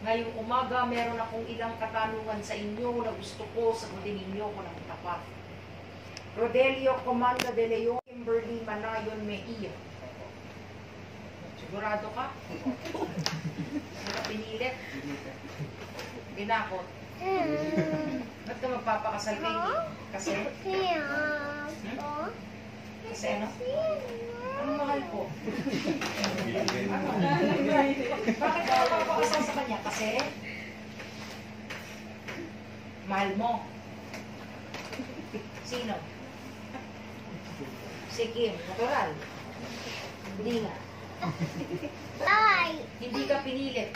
Ngayong umaga, meron akong ilang katanungan sa inyo na gusto ko sagutin ninyo ko ng tapat. Rodelio Comanda de Leon, Kimberly Manayon Mejia. Sigurado ka? Hindi ka pinilit? Dinakot? Ba't ka magpapakasal kay Kasi? Kasi ano? Ano mahal ko? Ano? Bakit ka magpapakasal sa kanya? Kasi? Mahal mo? Sino? Si Kim. Natural? Hindi nga. Hindi ka pinilit.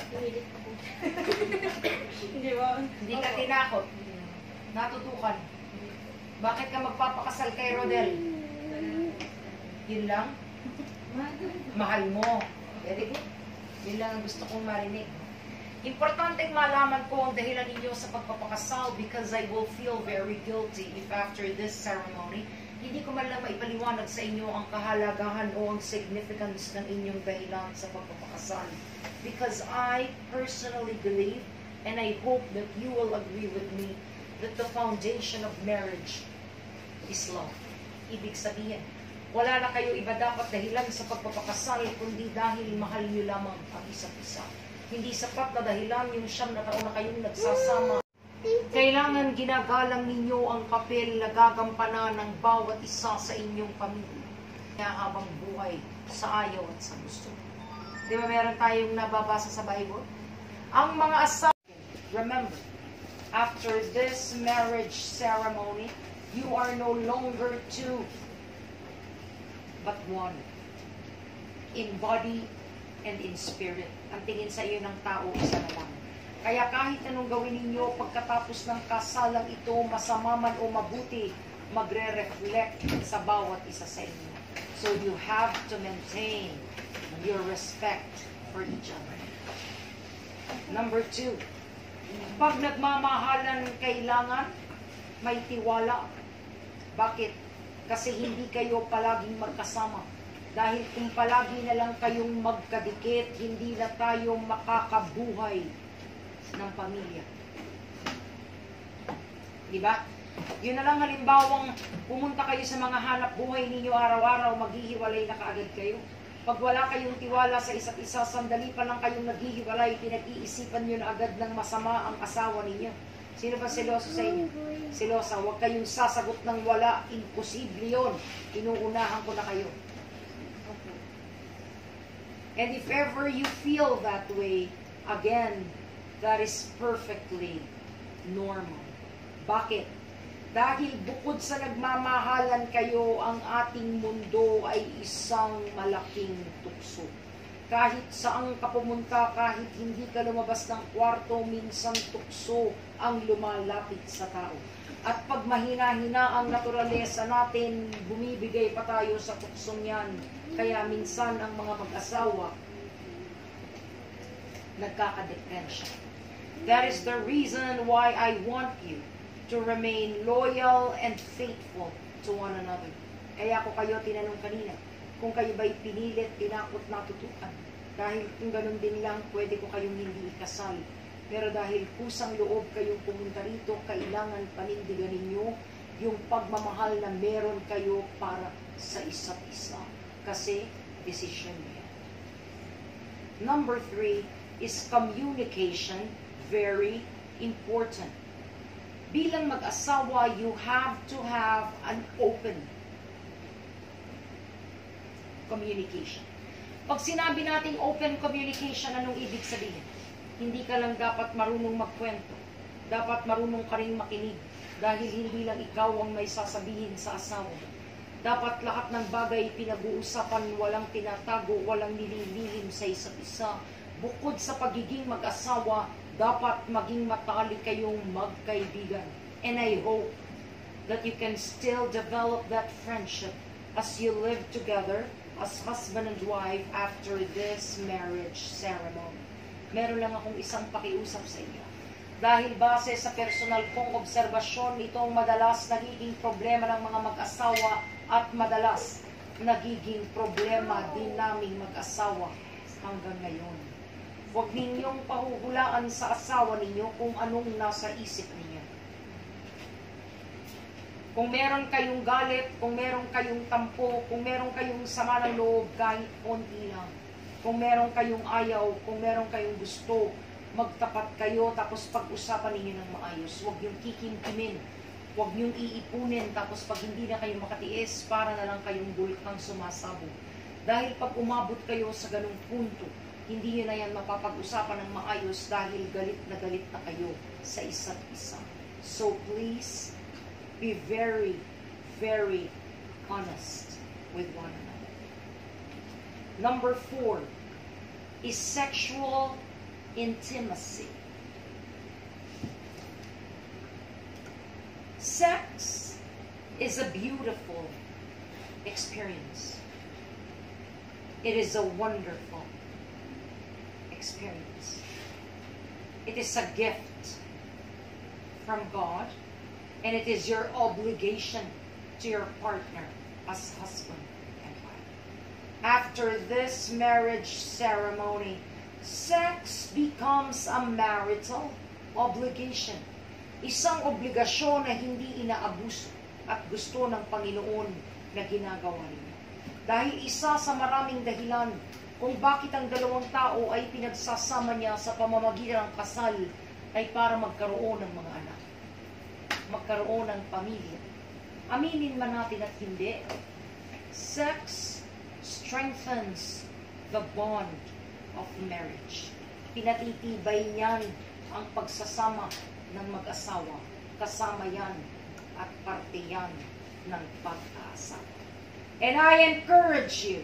Hindi ka tinakot. Natutukan. Bakit ka magpapakasal kay Rodel? Yun lang? Mahal mo. Very good. Yun lang ang gusto kong marinig. Importanteng malaman ko ang dahilan ninyo sa pagpapakasal because I will feel very guilty if after this ceremony, hindi ko man lang maipaliwanag sa inyo ang kahalagahan o ang significance ng inyong dahilan sa pagpapakasal. Because I personally believe, and I hope that you will agree with me, that the foundation of marriage is love. Ibig sabihin, wala na kayo iba dapat dahilan sa pagpapakasal, kundi dahil mahal niyo lamang ang isa't isa. Hindi sapat na dahilan yung 9 na taon na kayong nagsasama. Kailangan ginagalang ninyo ang papel na gagampanan ng bawat isa sa inyong pamilya habang buhay sa ayaw at sa gusto. Di ba meron tayong nababasa sa Bible? Ang mga asawa, remember, after this marriage ceremony, you are no longer two, but one. In body and in spirit. Ang tingin sa iyo ng tao, isa na lang. Kaya kahit anong gawin ninyo pagkatapos ng kasalang ito, masama man o mabuti, magre-reflect sa bawat isa sa inyo. So you have to maintain your respect for each other. Number 2, pag nagmamahalan, kailangan may tiwala. Bakit? Kasi hindi kayo palaging magkasama. Dahil kung palagi na lang kayong magkadikit, hindi na tayo makakabuhay ng pamilya. Diba? Yun na lang halimbawang pumunta kayo sa mga hanap buhay ninyo araw-araw, maghihiwalay na kaagad kayo. Pag wala kayong tiwala sa isa't isa, sandali pa lang kayong naghihiwalay, pinag-iisipan nyo na agad ng masama ang asawa ninyo. Sino ba seloso sa inyo? Selosa, huwag kayong sasagot ng wala, imposible yun. Inuunahan ko na kayo. And if ever you feel that way, again, that is perfectly normal. Bakit? Dahil bukod sa nagmamahalan kayo, ang ating mundo ay isang malaking tukso. Kahit saan ka pumunta, kahit hindi ka lumabas ng kwarto, minsan tukso ang lumalapit sa tao. At pag mahina-hina ang naturalesa natin, bumibigay pa tayo sa tuksong yan. Kaya minsan ang mga mag-asawa, nagkakadeprensya. That is the reason why I want you to remain loyal and faithful to one another. Kaya ako kayo tinanong kanina, kung kayo ba'y pinilit, tinakot, natutukan. Dahil kung ganun din lang, pwede ko kayong hindi ikasal. Pero dahil kusang loob kayong pumunta rito, kailangan panindigan ninyo yung pagmamahal na meron kayo para sa isa't isa. Kasi, decision niya. Number 3 is communication, very important. Bilang mag-asawa, you have to have an open communication. Pag sinabi nating open communication, anong ibig sabihin? Hindi ka lang dapat marunong magkwento. Dapat marunong ka rin makinig. Dahil hindi lang ikaw ang may sasabihin sa asawa. Dapat lahat ng bagay pinag-uusapan, walang tinatago, walang nililihim sa isa't isa. Bukod sa pagiging mag-asawa, dapat maging matalik kayong magkaibigan. And I hope that you can still develop that friendship as you live together as husband and wife after this marriage ceremony. Meron lang akong isang pakiusap sa inyo. Dahil base sa personal kong obserbasyon, itong madalas nagiging problema ng mga mag-asawa at madalas nagiging problema din naming mag-asawa hanggang ngayon. Huwag ninyong pahuhulaan sa asawa ninyo kung anong nasa isip ninyo. Kung meron kayong galit, kung meron kayong tampo, kung meron kayong sama ng loob, kahit konti lang. Kung meron kayong ayaw, kung meron kayong gusto, magtapat kayo, tapos pag-usapan ninyo ng maayos. Huwag yung kikimkimin. Huwag niyong iipunin, tapos pag hindi na kayo makatiis, para na lang kayong bulkang sumasabog. Dahil pag umabot kayo sa ganung punto, hindi nyo na yan mapapag-usapan ng maayos dahil galit na kayo sa isa't isa. So please, be very, very honest with one another. Number 4 is sexual intimacy. Sex is a beautiful experience. It is a wonderful experience. It is a gift from God, and it is your obligation to your partner as husband and wife. After this marriage ceremony, sex becomes a marital obligation. Isang obligasyon na hindi inaabuso at gusto ng Panginoon na ginagawa niya. Dahil isa sa maraming dahilan kung bakit ang dalawang tao ay pinagsasama niya sa pamamagitan ng kasal ay para magkaroon ng mga anak. Magkaroon ng pamilya. Aminin man natin at hindi, sex strengthens the bond of marriage. Pinatitibay niyan ang pagsasama ng mag-asawa. Kasama yan at parte yan ng pag-aasawa. And I encourage you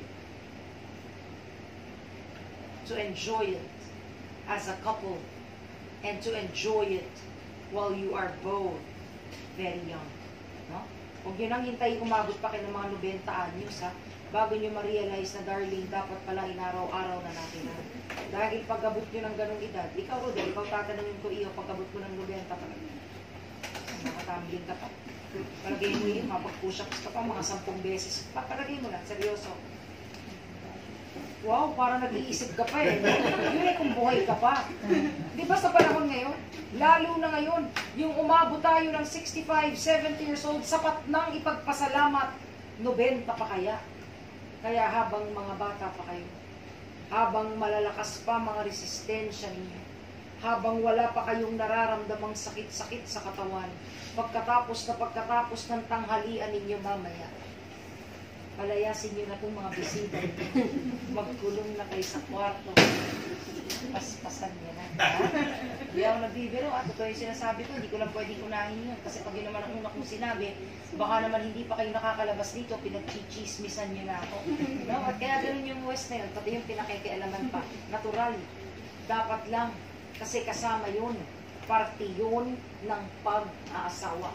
to enjoy it as a couple and to enjoy it while you are both very young. No? Huwag nyo nang hintayin umabot pa kayo ng mga 90 anyos, ha? Bago nyo ma-realize na, darling, dapat pala inaraw-araw na natin. Ha? Dahil pag-abot nyo ng ganong edad, ikaw, Rodel, ikaw tatanungin ko iyo, pag-abot mo ng 90 pa lang. Nakatambling ka pa. Palagay mo yun, mapag-push-ups ka pa, mga 10 beses. Palagay mo lang, seryoso. Wow, parang nag-iisip ka pa eh. Yun ay kung buhay ka pa. Di ba sa panahon ngayon? Lalo na ngayon, yung umabot tayo ng 65, 70 years old, sapat nang ipagpasalamat, 90 pa kaya. Kaya habang mga bata pa kayo, habang malalakas pa mga resistensya ninyo, habang wala pa kayong nararamdamang sakit-sakit sa katawan, pagkatapos ng tanghalian ninyo mamaya, palayasin nyo na itong mga bisita. Magkulong na kayo sa kwarto. Paspasan nyo na. Hindi ako nagbibiro at ito yung sinasabi ko, hindi ko lang pwedeng unahin yun. Kasi pag yun naman ang una kong sinabi, baka naman hindi pa kayo nakakalabas dito, pinag-chichismisan nyo na ako. No? At kaya ganun yung West na yun, pati yung pinakikialaman pa. Natural. Dapat lang. Kasi kasama yun. Parte yun ng pag-aasawa.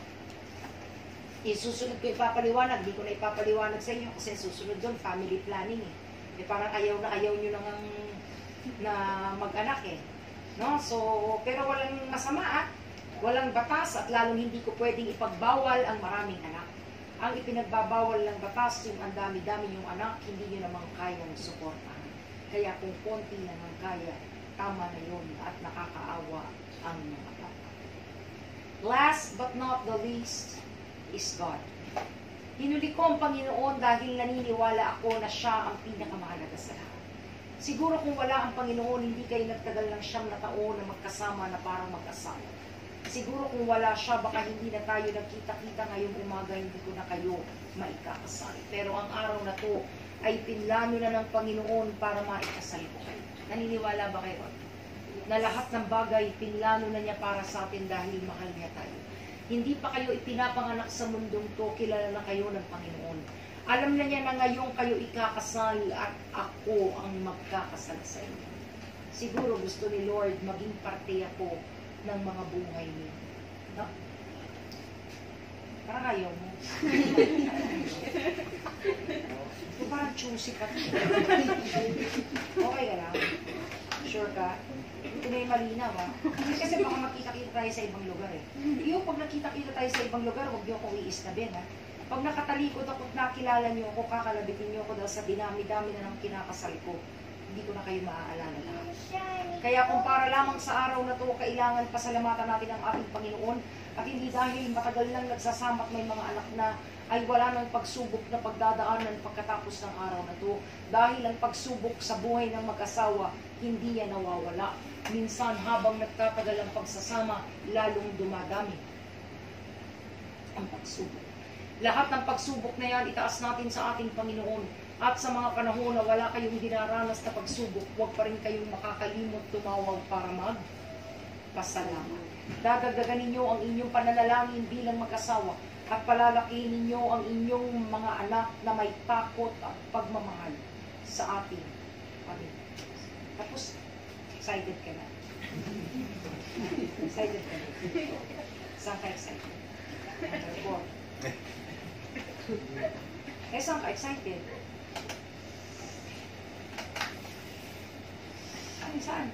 Isusunod ko ipapaliwanag, di ko na ipapaliwanag sa inyo kasi susunod doon, family planning eh. Parang ayaw nyo na mag-anak eh. No? So, pero walang masama walang batas at lalong hindi ko pwedeng ipagbawal ang maraming anak. Ang ipinagbabawal ng batas, yung ang dami-dami yung anak, hindi nyo namang kayang suportahan. Kaya kung konti naman kaya, tama na yun at nakakaawa ang mga bata. Last but not the least, is God. Hinuli ko ang Panginoon dahil naniniwala ako na siya ang pinakamahalaga sa lahat. Siguro kung wala ang Panginoon, hindi kayo nagtagal ng 9 na taon na magkasama na parang mag-asawa. Siguro kung wala siya, baka hindi na tayo nagkita-kita ngayong umaga, hindi ko na kayo maikakasal. Pero ang araw na to ay pinlano na ng Panginoon para maikasal ko kayo. Naniniwala ba kayo? Na lahat ng bagay, pinlano na niya para sa atin dahil mahal niya tayo. Hindi pa kayo ipinapanganak sa mundong to, kilala na kayo ng Panginoon. Alam na niya na ngayon kayo ikakasal at ako ang magkakasal sa inyo. Siguro gusto ni Lord maging parte ako ng mga buhay niya. No? Parang ayaw mo. Parang choosy ka. Okay ka lang? Sure ka? Ito na yung malinaw, ha? Kasi baka makita-kita tayo sa ibang lugar, eh. Iyo, pag nakita-kita tayo sa ibang lugar, huwag niyo akong iisnabin, ha? Pag nakatalikod ako at nakilala niyo ako, kakalabitin niyo ako dahil sa dinami-dami na ng kinakasal ko. hindi ko na kayo maaalala lahat. Kaya kung para lamang sa araw na to, kailangan pasalamatan natin ang ating Panginoon at hindi dahil matagal nang nagsasama at may mga anak na ay wala nang pagsubok na pagdadaanan pagkatapos ng araw na to. Dahil ang pagsubok sa buhay ng mag-asawa, hindi yan nawawala. Minsan habang nagtatagal ang pagsasama, lalong dumadami ang pagsubok. Lahat ng pagsubok na yan, itaas natin sa ating Panginoon. At sa mga panahon na wala kayong dinaranas na pagsubok, huwag pa rin kayong makakalimot tumawag para magpasalamat. Dadagdagan ninyo ang inyong pananalangin bilang mag-asawa at palalakihin ninyo ang inyong mga anak na may takot at pagmamahal sa ating Panginoon. Tapos, excited ka na. Excited ka na. Saan ka excited? Number 4. Saan ka excited? Saan?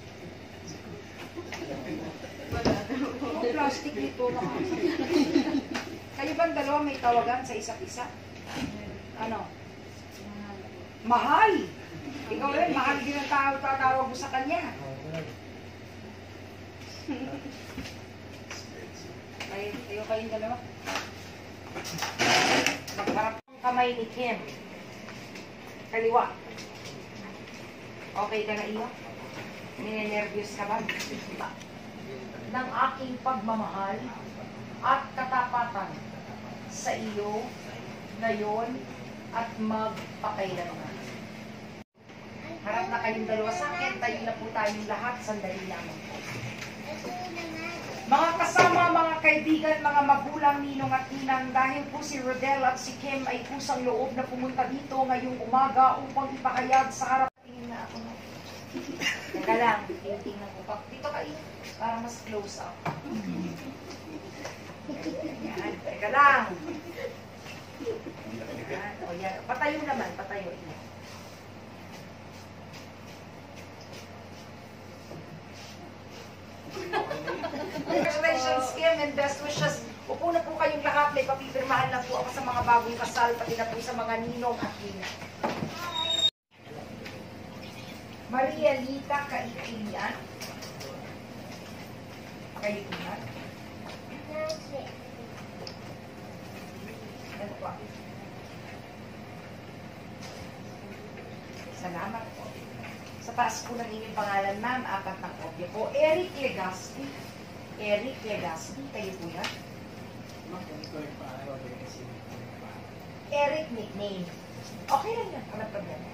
Yung plastic dito na. Kayo ba dalawa may tawagan sa isa't isa? Ano? Mahal! Ikaw rin, mahal din ang tatawag mo sa kanya. Tayo kayong dalawa. Magharap ang kamay ni Kim. Kaliwa. Okay ka na iyo? Ninenervyos ka ba? Ng aking pagmamahal at katapatan sa iyo ngayon at magpakailanman. Harap na kayong dalawa sa akin, tayo na po tayong lahat, sandali lamang po. Mga kasama, mga kaibigan, mga magulang, ninong at ninang, dahil po si Rodel at si Kim ay kusang loob na pumunta dito ngayong umaga upang ipahayag sa harap. Tingin na ako na. Teka lang, tingnan ko pa. Dito kayo, para mas close up. Yan, teka lang. Yan, o yan. Patayo naman, patayo. Congratulations, Kim, and best wishes. Upo na po kayong lahat. May papipirmahan lang po ako sa mga bagong kasal, pati na po sa mga ninong at nina. Maria Lita Kaikilian. Kaikilian. Ano po? Salamat po. Sa taas po ng inyong pangalan, ma'am, 4 na kopya po. Eric Legaspi. Eric Legaspi, kayo po yan? Eric nickname. Okay lang yan, walang problema.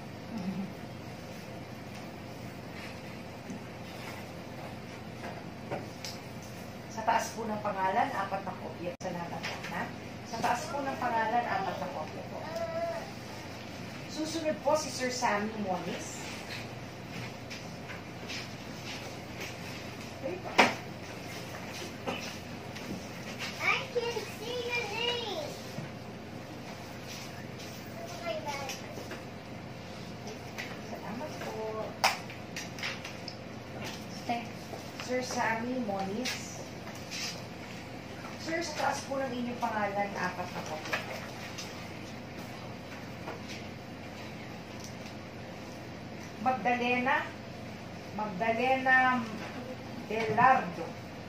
Sa taas po ng pangalan, 4 na kopya. Salamat po, ma'am. Sa taas po ng pangalan, 4 na kopya po. Susunod po si Sir Sammy Moniz. I can see your name. Salamat po. Sir Sammy Moniz. Sir, sa taas po ng inyong pangalan, 4 na kopya po. Magdalena Belardo.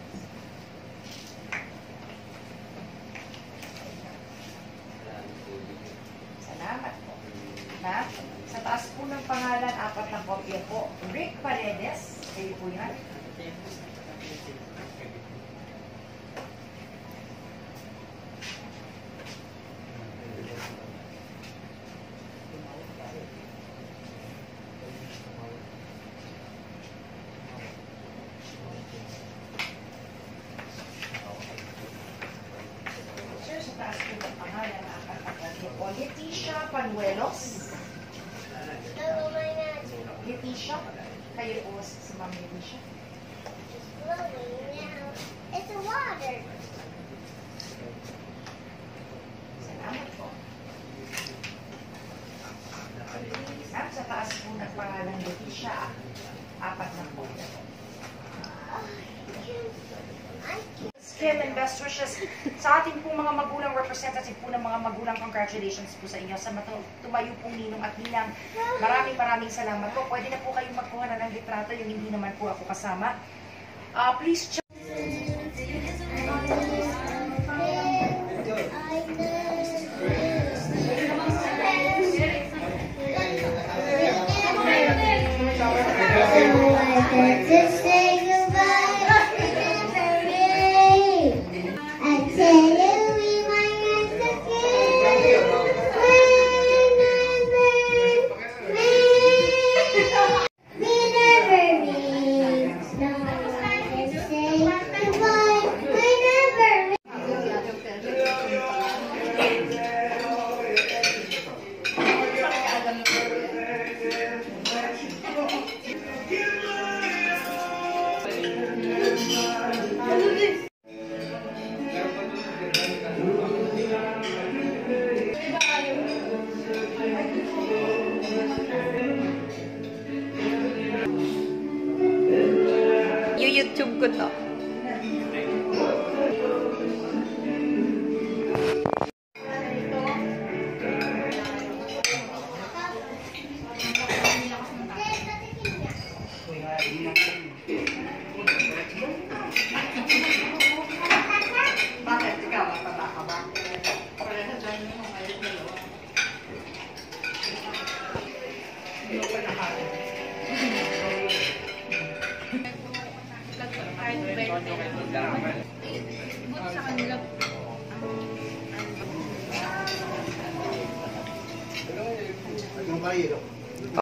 Salamat po. Na, sa taas po ng pangalan, 4 na kopya po. Rick Paredes. Kayo po yan. Leticia Panuelos. Leticia, kayo po si Ma'am Leticia. Kim and best wishes sa ating pong mga magulang, representative po ng mga magulang. Congratulations po sa inyo sa tumayo pong ninong at ninang. Maraming salamat po. Pwede na po kayong magkuha na ng litrato, yung hindi naman po ako kasama. Please check. To say goodbye, I tell you we might have to kiss we never meet. No one can say goodbye. We never meet. YouTube ko to. Bakit? Ikaw, matanda ka ba? Pareha dyan mo, ayot na lawa. Hindi ko pa nakain. Sa kanila. Yung kayo.